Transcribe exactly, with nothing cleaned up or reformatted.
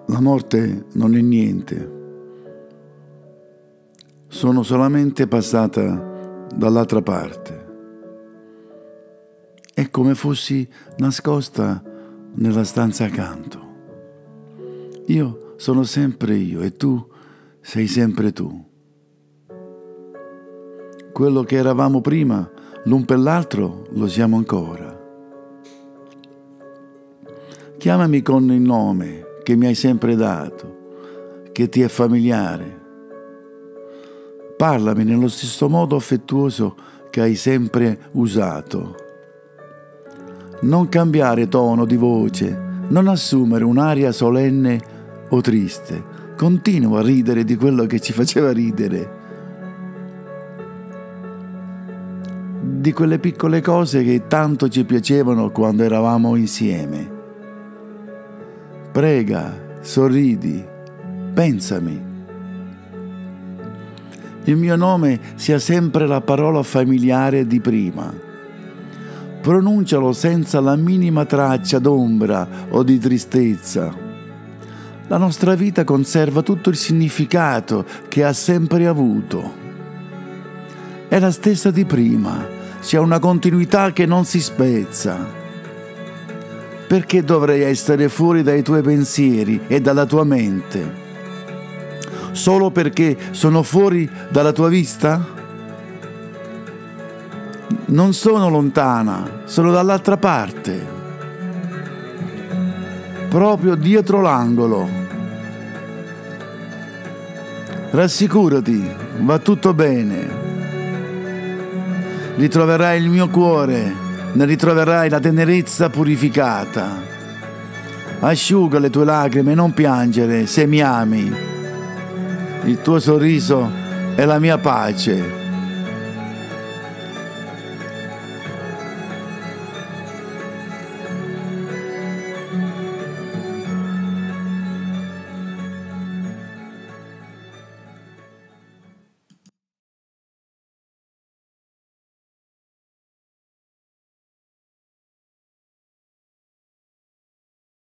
La morte non è niente. Sono solamente passata dall'altra parte. È come fossi nascosta nella stanza accanto. Io sono sempre io e tu sei sempre tu. Quello che eravamo prima, l'un per l'altro, lo siamo ancora. Chiamami con il nome che mi hai sempre dato, che ti è familiare. Parlami nello stesso modo affettuoso che hai sempre usato. Non cambiare tono di voce, non assumere un'aria solenne o triste. Continua a ridere di quello che ci faceva ridere, di quelle piccole cose che tanto ci piacevano quando eravamo insieme. Prega, sorridi, pensami. Il mio nome sia sempre la parola familiare di prima. Pronuncialo senza la minima traccia d'ombra o di tristezza. La nostra vita conserva tutto il significato che ha sempre avuto. È la stessa di prima, c'è una continuità che non si spezza. Perché dovrei essere fuori dai tuoi pensieri e dalla tua mente? Solo perché sono fuori dalla tua vista? Non sono lontana, sono dall'altra parte, proprio dietro l'angolo. Rassicurati, va tutto bene. Ritroverai il mio cuore, ne ritroverai la tenerezza purificata. Asciuga le tue lacrime, non piangere se mi ami. Il tuo sorriso è la mia pace.